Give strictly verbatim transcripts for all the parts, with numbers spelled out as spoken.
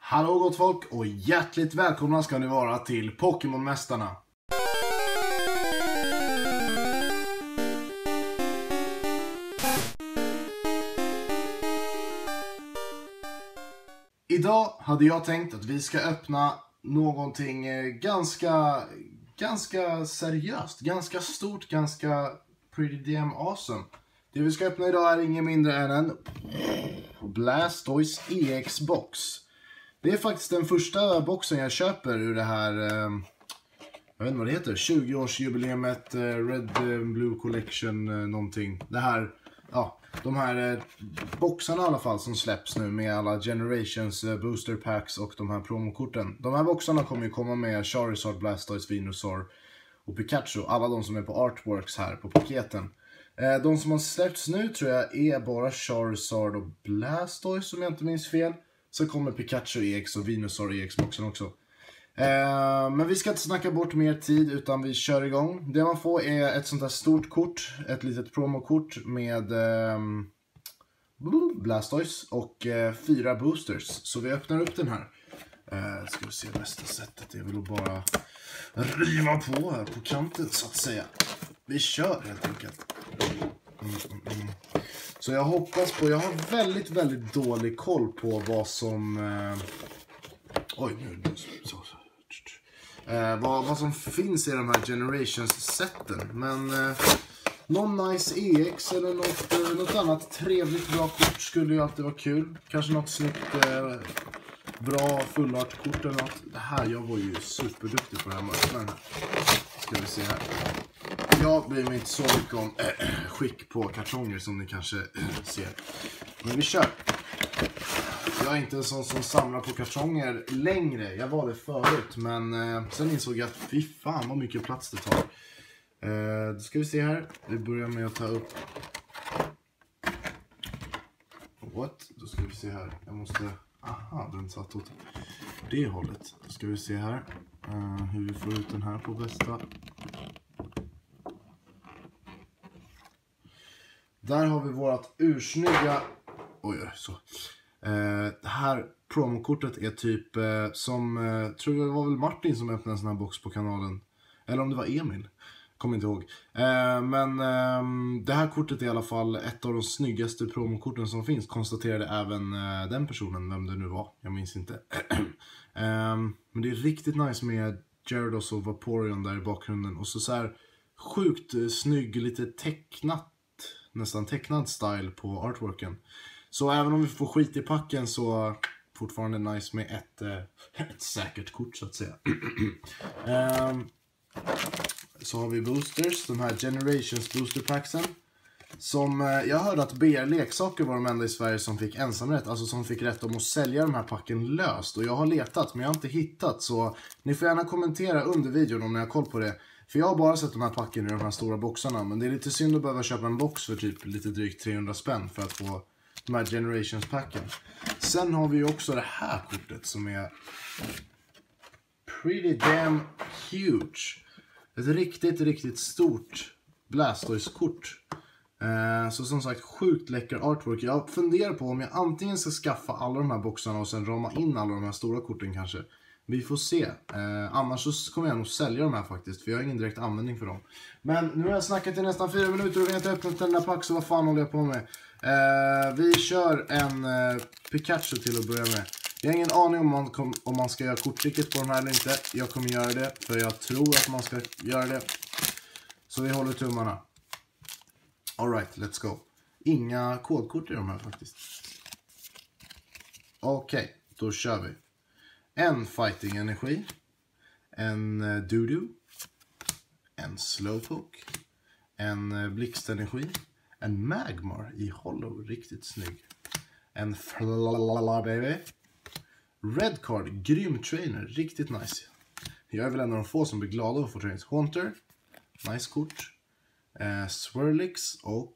Hallå gott folk och hjärtligt välkomna ska ni vara till Pokémon-mästarna. Idag hade jag tänkt att vi ska öppna någonting ganska, ganska seriöst, ganska stort, ganska pretty damn awesome. Det vi ska öppna idag är ingen mindre än en Blastoise E X-box. Det är faktiskt den första boxen jag köper ur det här, eh, jag vet inte vad det heter, tjugo-årsjubileumet, eh, Red Blue Collection, eh, någonting. Det här, ja, de här eh, boxarna i alla fall som släpps nu med alla Generations, eh, Booster Packs och de här promokorten. De här boxarna kommer ju komma med Charizard, Blastoise, Venusaur och Pikachu, alla de som är på artworks här på paketen. Eh, de som har släppts nu tror jag är bara Charizard och Blastoise om jag inte minns fel. Så kommer Pikachu E X och Venusaur E X-boxen också. Eh, men vi ska inte snacka bort mer tid utan vi kör igång. Det man får är ett sånt här stort kort. Ett litet promokort med eh, Blastoise och eh, fyra boosters. Så vi öppnar upp den här. Eh, ska vi se bästa sättet. Det är väl att bara riva på här på kanten så att säga. Vi kör helt enkelt. Mm, mm, mm. Så jag hoppas på, jag har väldigt, väldigt dålig koll på vad som, eh, oj nu, så, eh, vad, vad som finns i de här Generations-sätten. Men eh, någon nice E X eller något, eh, något annat trevligt bra kort skulle ju alltid vara kul. Kanske något snyggt, eh, bra fullart-kort eller något. Det här, jag var ju superduktig på det här marknaden. Ska vi se här. Jag bryr mig inte så mycket om äh, skick på kartonger som ni kanske äh, ser. Men vi kör. Jag är inte en sån som samlar på kartonger längre. Jag var det förut. Men äh, sen insåg jag att fy fan vad mycket plats det tar. Äh, då ska vi se här. Vi börjar med att ta upp. What? Då ska vi se här. Jag måste. Aha, den satt åt det hållet. Då ska vi se här. Uh, hur vi får ut den här på bästa. Där har vi vårat ursnygga, oj så, eh, det här promokortet är typ eh, som, eh, tror jag det var väl Martin som öppnade en sån här box på kanalen. Eller om det var Emil, kommer inte ihåg. Eh, men eh, det här kortet är i alla fall ett av de snyggaste promokorten som finns, konstaterade även eh, den personen, vem det nu var, jag minns inte. eh, men det är riktigt nice med Gyarados och Vaporeon där i bakgrunden. Och så, så här sjukt eh, snygg, lite tecknat. Nästan tecknad style på artworken. Så även om vi får skit i packen så fortfarande nice med ett, eh, ett säkert kort så att säga. um, så har vi boosters, de här Generations booster packsen. Som eh, jag hörde att B R-leksaker var de enda i Sverige som fick ensamrätt. Alltså som fick rätt om att sälja de här packen löst. Och jag har letat men jag har inte hittat. Så ni får gärna kommentera under videon om ni har koll på det. För jag har bara sett de här packen i de här stora boxarna. Men det är lite synd att behöva köpa en box för typ lite drygt trehundra spänn för att få de här Generations-packen. Sen har vi ju också det här kortet som är pretty damn huge. Ett riktigt, riktigt stort Blastoise-kort. Eh, så som sagt, sjukt läcker artwork. Jag funderar på om jag antingen ska skaffa alla de här boxarna och sen rama in alla de här stora korten kanske. Vi får se. Eh, annars så kommer jag nog sälja de här faktiskt. För jag har ingen direkt användning för dem. Men nu har jag snackat i nästan fyra minuter och vi har inte öppnat den där pack. Så vad fan håller jag på med? Eh, vi kör en eh, Pikachu till att börja med. Jag har ingen aning om man, kom, om man ska göra korttricket på de här eller inte. Jag kommer göra det. För jag tror att man ska göra det. Så vi håller tummarna. Alright, let's go. Inga kodkort i de här faktiskt. Okej, okay, då kör vi. En fighting energi, en uh, Doodoo, en Slowpoke, en uh, blixtenergi, en Magmar i Hollow, riktigt snygg, en Flalababy, Red Card, grym trainer, riktigt nice. Jag är väl en av de få som blir glada att få trainers. Haunter, nice kort, uh, Swirlix och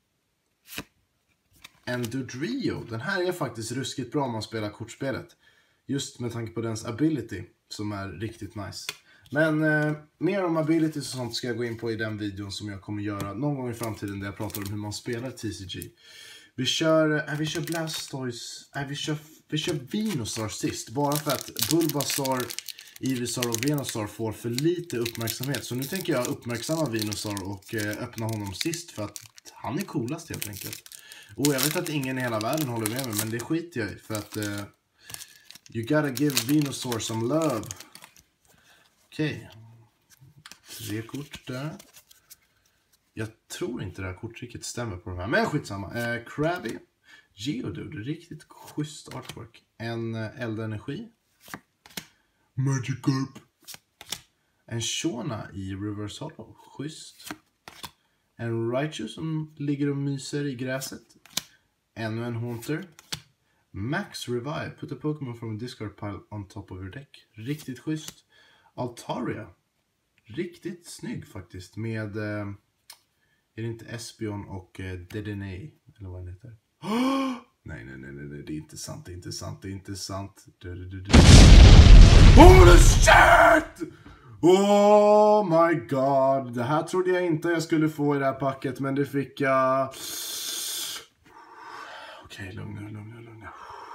en Dodrio. Den här är faktiskt ruskigt bra om man spelar kortspelet. Just med tanke på dens ability som är riktigt nice. Men eh, mer om abilities och sånt ska jag gå in på i den videon som jag kommer göra någon gång i framtiden där jag pratar om hur man spelar T C G. Vi kör, äh, vi kör Blastoise, äh, vi kör Vi kör Venusaur sist. Bara för att Bulbasaur, Ivysaur och Venusaur får för lite uppmärksamhet. Så nu tänker jag uppmärksamma Venusaur och eh, öppna honom sist. För att han är coolast helt enkelt. Och jag vet att ingen i hela världen håller med mig. Men det skiter jag i. För att eh, you gotta give Venusaur some love. Okej. Okay. Tre kort där. Jag tror inte det här kortriket stämmer på de här. Men skitsamma. Eh, Krabby. Geodude. Riktigt schysst artwork. En eh, eldenergi. Magikarp. En Shona i Reverse Hollow. Schysst. En Raichu som ligger och myser i gräset. Ännu en Haunter. Max Revive. Put a Pokémon from a discard pile on top of your deck. Riktigt schysst. Altaria. Riktigt snygg faktiskt. Med... Eh, är det inte Espeon och eh, Dedenne? Eller vad den heter? Oh! Nej, nej, nej, nej. Det är inte sant. Det är inte sant. Det är inte sant. Du, du, du, du. Holy shit! Oh my god. Det här trodde jag inte jag skulle få i det här packet. Men det fick jag... Okej, okay, lugna, lugna, lugna.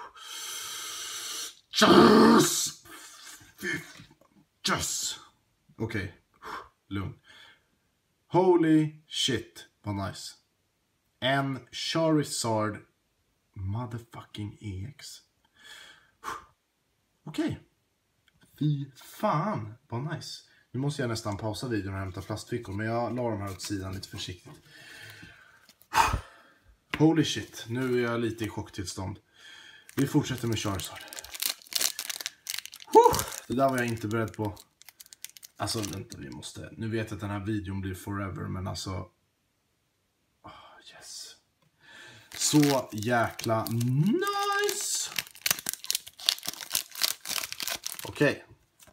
Just! Just! Okej, okay. Lugn. Holy shit, vad nice. En Charizard motherfucking E X. Okej. Okay. Fy fan, vad nice. Nu måste jag nästan pausa videon och hämta plastfickor. Men jag la dem här åt sidan lite försiktigt. Holy shit, nu är jag lite i chocktillstånd. Vi fortsätter med Charizard. Det där var jag inte beredd på. Alltså vänta, vi måste... Nu vet jag att den här videon blir forever, men alltså... Oh, yes. Så jäkla nice! Okej. Okay.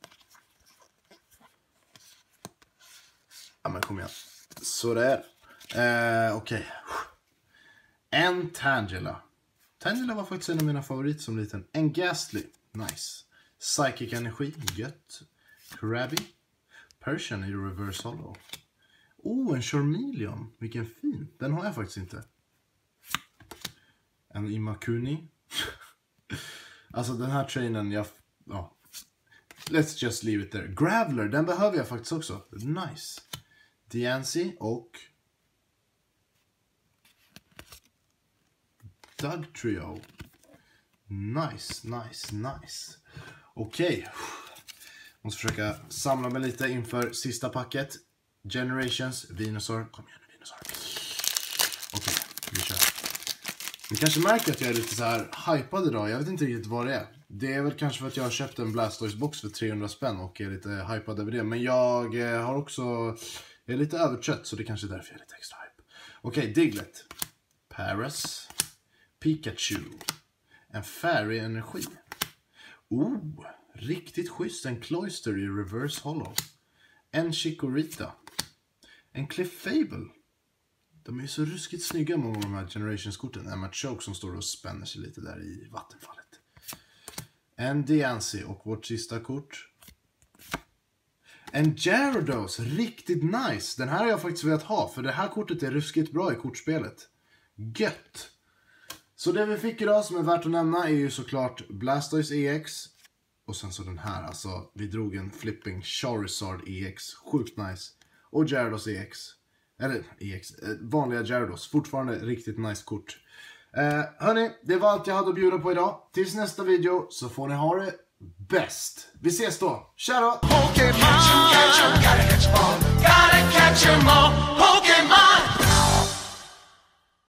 Ja men kom igen. Så det är. Eh, Okej. Okay. En Tangela. Tangela var faktiskt en av mina favoriter som liten. En Ghastly. Nice. Psychic energi. Gött. Krabby. Persian i Reverse Hollow. Oh, en Charmeleon. Vilken fin. Den har jag faktiskt inte. En Imakuni. Alltså den här trainen, jag... Ja. Let's just leave it there. Graveler, den behöver jag faktiskt också. Nice. Diancie och... Dugtrio. Nice, nice, nice. Okej. Okay. Måste försöka samla mig lite inför sista packet. Generations, Venusaur. Kom igen nu, Venusaur. Okej, okay, vi kör. Ni kanske märker att jag är lite så här hypad idag. Jag vet inte riktigt vad det är. Det är väl kanske för att jag har köpt en Blastoise-box för trehundra spänn och är lite hypad över det. Men jag har också... Jag är lite övertrött, så det kanske är därför jag är lite extra hype. Okej, okay, Diglett. Paras. Pikachu. En Fairy-energi. Oh, riktigt schysst. En Cloyster i Reverse Hollow. En Chikorita. En Clefable. De är så ruskigt snygga med de här Generations-korten. En Machoke som står och spänner sig lite där i vattenfallet. En Diancie och vårt sista kort. En Gyarados. Riktigt nice. Den här har jag faktiskt velat ha. För det här kortet är ruskigt bra i kortspelet. Gött. Så det vi fick idag som är värt att nämna är ju såklart Blastoise E X. Och sen så den här. Alltså vi drog en flipping Charizard E X. Sjukt nice. Och Gyarados E X. Eller E X. Vanliga Gyarados. Fortfarande riktigt nice kort. Eh, hörni, det var allt jag hade att bjuda på idag. Tills nästa video så får ni ha det bäst. Vi ses då. Tja då!